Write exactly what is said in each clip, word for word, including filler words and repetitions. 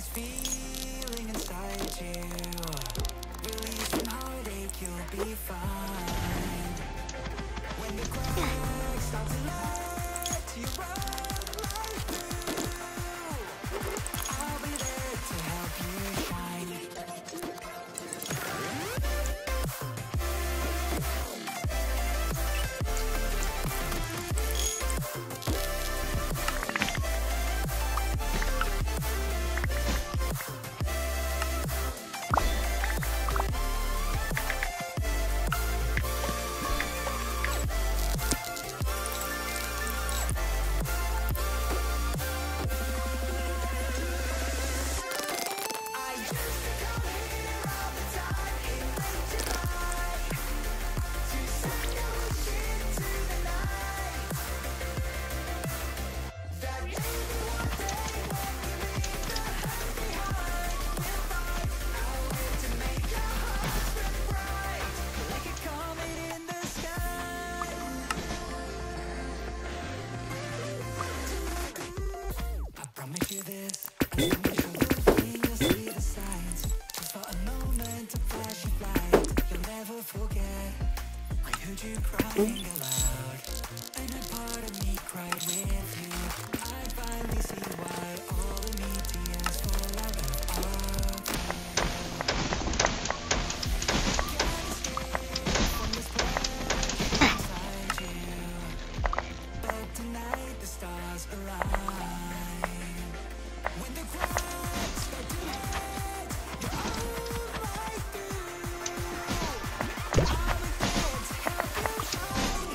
this feeling inside you. Release some heartache, you'll be fine. When the cracks start to let you run right through, I'll be there to help you shine. You crying aloud, and a part of me cried with you. I finally see why all the media's fall out of our Can't escape from this pleasure inside you, but tonight the stars align. When the cracks start to let your arm right through, I'll be there to help you shine.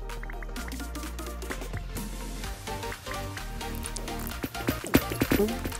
Ooh.